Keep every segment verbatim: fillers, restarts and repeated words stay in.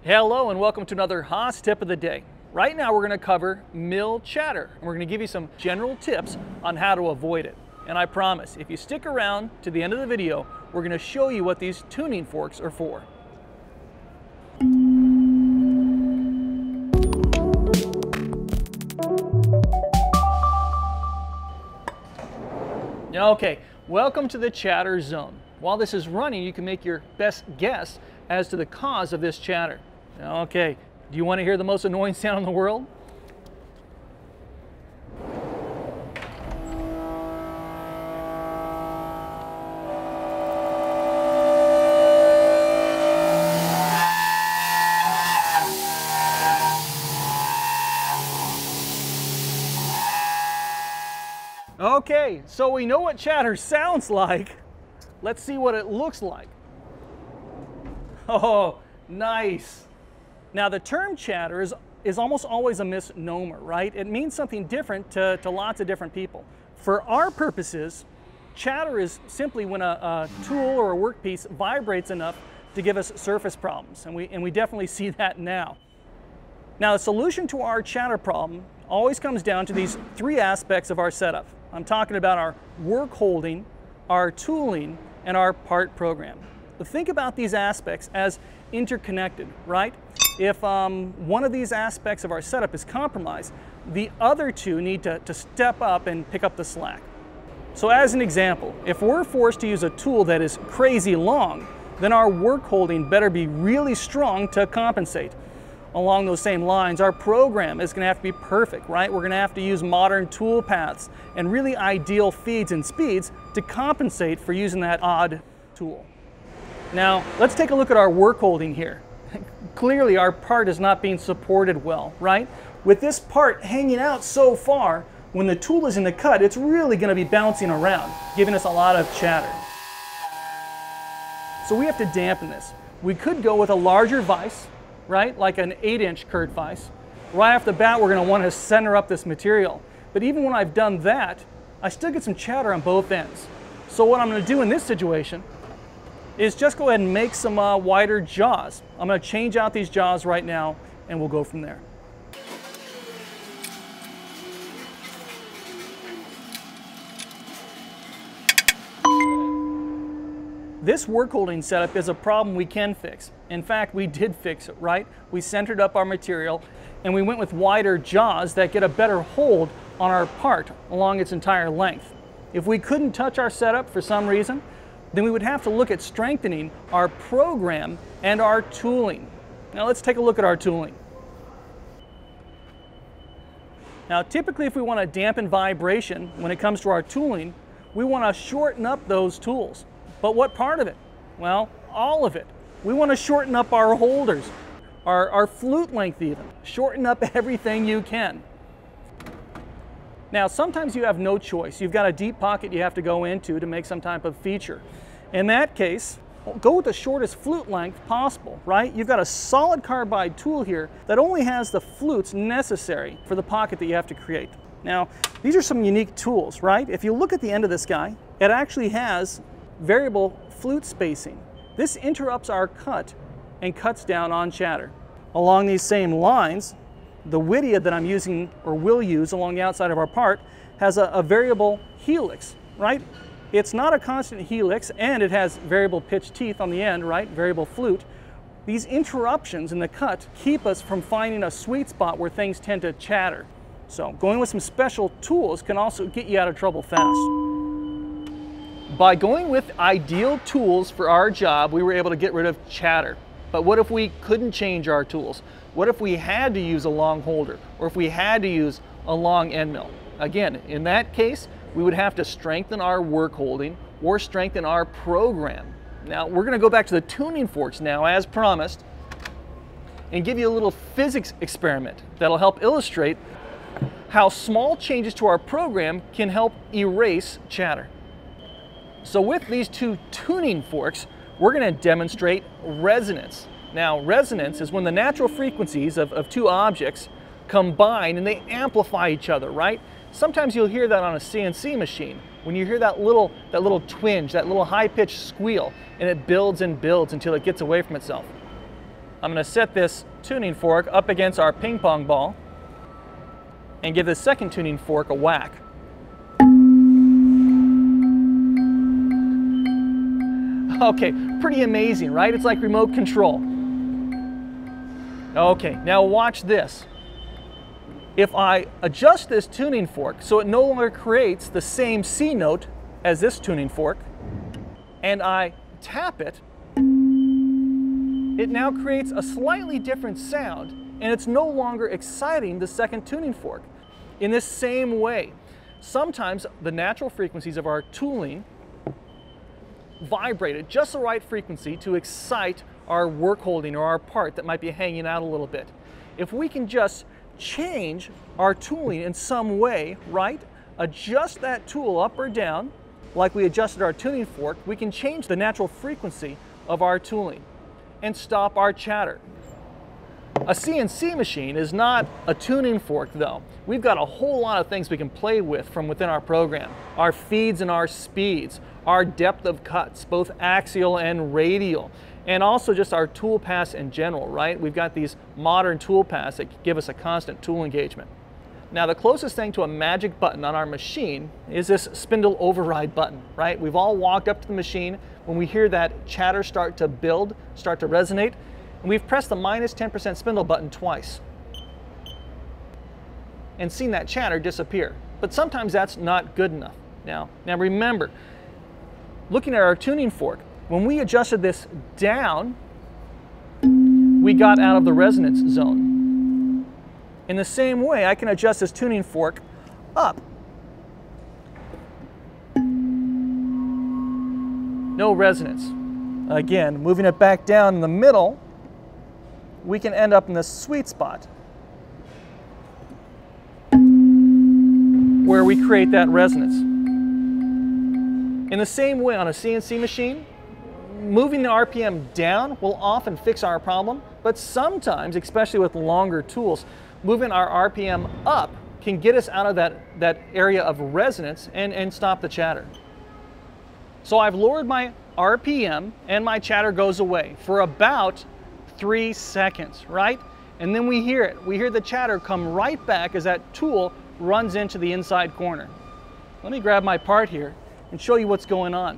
Hello and welcome to another Haas tip of the day. Right now we're going to cover mill chatter and we're going to give you some general tips on how to avoid it. And I promise, if you stick around to the end of the video, we're going to show you what these tuning forks are for. Okay, welcome to the chatter zone. While this is running, you can make your best guess as to the cause of this chatter. Okay, do you want to hear the most annoying sound in the world? Okay, so we know what chatter sounds like. Let's see what it looks like. Oh, nice. Now the term chatter is, is almost always a misnomer, right? It means something different to, to lots of different people. For our purposes, chatter is simply when a, a tool or a workpiece vibrates enough to give us surface problems, and we, and we definitely see that now. Now the solution to our chatter problem always comes down to these three aspects of our setup. I'm talking about our work holding, our tooling, and our part program. So think about these aspects as interconnected, right? If um, one of these aspects of our setup is compromised, the other two need to, to step up and pick up the slack. So as an example, if we're forced to use a tool that is crazy long, then our work holding better be really strong to compensate. Along those same lines, our program is going to have to be perfect, right? We're going to have to use modern tool paths and really ideal feeds and speeds to compensate for using that odd tool. Now, let's take a look at our work holding here. Clearly, our part is not being supported well, right? With this part hanging out so far, when the tool is in the cut, it's really going to be bouncing around, giving us a lot of chatter. So we have to dampen this. We could go with a larger vise, right? Like an eight inch Kurt vise. Right off the bat, we're going to want to center up this material. But even when I've done that, I still get some chatter on both ends. So what I'm going to do in this situation is just go ahead and make some uh, wider jaws. I'm going to change out these jaws right now and we'll go from there. This work holding setup is a problem we can fix. In fact, we did fix it, right? We centered up our material and we went with wider jaws that get a better hold on our part along its entire length. If we couldn't touch our setup for some reason, then we would have to look at strengthening our program and our tooling. Now let's take a look at our tooling. Now typically if we want to dampen vibration when it comes to our tooling, we want to shorten up those tools. But what part of it? Well, all of it. We want to shorten up our holders, our, our flute length even. Shorten up everything you can. Now, sometimes you have no choice. You've got a deep pocket you have to go into to make some type of feature. In that case, go with the shortest flute length possible, right? You've got a solid carbide tool here that only has the flutes necessary for the pocket that you have to create. Now, these are some unique tools, right? If you look at the end of this guy, it actually has variable flute spacing. This interrupts our cut and cuts down on chatter. Along these same lines, the Whittier that I'm using or will use along the outside of our part has a, a variable helix, right? It's not a constant helix and it has variable pitch teeth on the end, right? Variable flute. These interruptions in the cut keep us from finding a sweet spot where things tend to chatter. So going with some special tools can also get you out of trouble fast. By going with ideal tools for our job, we were able to get rid of chatter. But what if we couldn't change our tools? What if we had to use a long holder, or if we had to use a long end mill? Again, in that case, we would have to strengthen our work holding or strengthen our program. Now, we're going to go back to the tuning forks now, as promised, and give you a little physics experiment that'll help illustrate how small changes to our program can help erase chatter. So with these two tuning forks, we're going to demonstrate resonance. Now, resonance is when the natural frequencies of, of two objects combine and they amplify each other, right? Sometimes you'll hear that on a C N C machine. When you hear that little, that little twinge, that little high-pitched squeal, and it builds and builds until it gets away from itself. I'm going to set this tuning fork up against our ping pong ball and give the second tuning fork a whack. Okay, pretty amazing, right? It's like remote control. Okay, now watch this. If I adjust this tuning fork so it no longer creates the same C note as this tuning fork, and I tap it, it now creates a slightly different sound, and it's no longer exciting the second tuning fork. In this same way, sometimes the natural frequencies of our tooling vibrate at just the right frequency to excite our work holding or our part that might be hanging out a little bit. If we can just change our tooling in some way, right? Adjust that tool up or down, like we adjusted our tuning fork, we can change the natural frequency of our tooling and stop our chatter. A C N C machine is not a tuning fork though. We've got a whole lot of things we can play with from within our program. Our feeds and our speeds, our depth of cuts, both axial and radial, and also just our tool paths in general, right? We've got these modern tool paths that give us a constant tool engagement. Now the closest thing to a magic button on our machine is this spindle override button, right? We've all walked up to the machine when we hear that chatter start to build, start to resonate, and we've pressed the minus ten percent spindle button twice and seen that chatter disappear. But sometimes that's not good enough. Now, now remember, looking at our tuning fork, when we adjusted this down, we got out of the resonance zone. In the same way, I can adjust this tuning fork up. No resonance. Again, moving it back down in the middle, we can end up in the sweet spot where we create that resonance. In the same way on a C N C machine, moving the R P M down will often fix our problem, but sometimes, especially with longer tools, moving our R P M up can get us out of that, that area of resonance and, and stop the chatter. So I've lowered my R P M and my chatter goes away for about three seconds, right? And then we hear it. We hear the chatter come right back as that tool runs into the inside corner. Let me grab my part here and show you what's going on.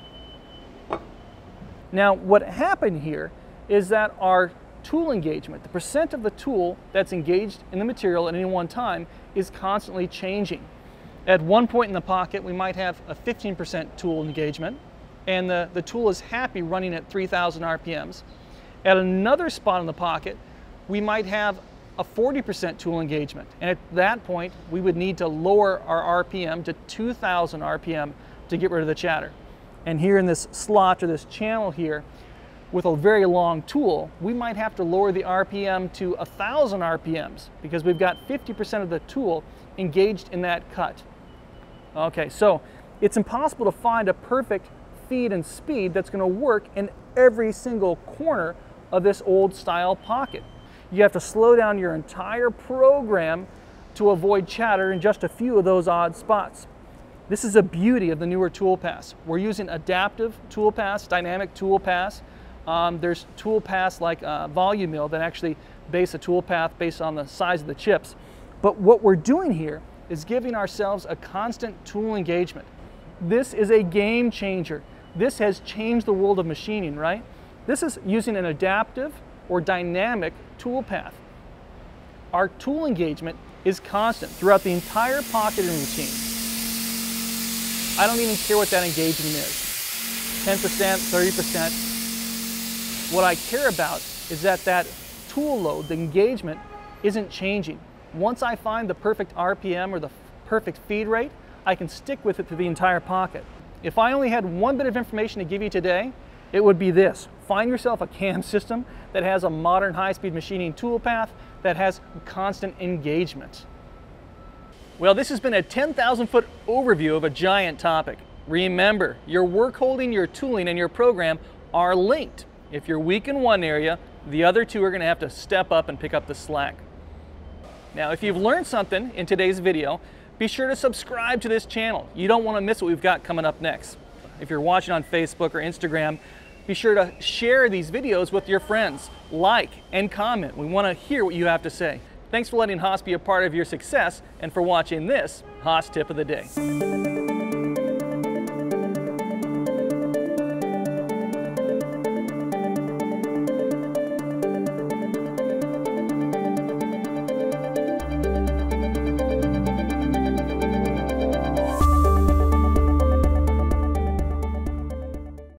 Now, what happened here is that our tool engagement, the percent of the tool that's engaged in the material at any one time, is constantly changing. At one point in the pocket, we might have a fifteen percent tool engagement, and the, the tool is happy running at three thousand R P Ms. At another spot in the pocket, we might have a forty percent tool engagement, and at that point, we would need to lower our R P M to two thousand R P M to get rid of the chatter. And here in this slot or this channel here, with a very long tool, we might have to lower the R P M to one thousand R P Ms because we've got fifty percent of the tool engaged in that cut. Okay, so it's impossible to find a perfect feed and speed that's going to work in every single corner of this old style pocket. You have to slow down your entire program to avoid chatter in just a few of those odd spots. This is a beauty of the newer tool paths. We're using adaptive tool paths, dynamic tool paths. Um, there's tool paths like uh, volume mill that actually base a tool path based on the size of the chips. But what we're doing here is giving ourselves a constant tool engagement. This is a game changer. This has changed the world of machining, right? This is using an adaptive or dynamic tool path. Our tool engagement is constant throughout the entire pocketing routine. I don't even care what that engagement is, ten percent, thirty percent. What I care about is that that tool load, the engagement, isn't changing. Once I find the perfect R P M or the perfect feed rate, I can stick with it through the entire pocket. If I only had one bit of information to give you today, it would be this. Find yourself a cam system that has a modern high-speed machining tool path that has constant engagement. Well, this has been a ten thousand foot overview of a giant topic. Remember, your work holding, your tooling, and your program are linked. If you're weak in one area, the other two are going to have to step up and pick up the slack. Now, if you've learned something in today's video, be sure to subscribe to this channel. You don't want to miss what we've got coming up next. If you're watching on Facebook or Instagram, Be sure to share these videos with your friends, like and comment. We want to hear what you have to say. Thanks for letting Haas be a part of your success and for watching this Haas Tip of the Day.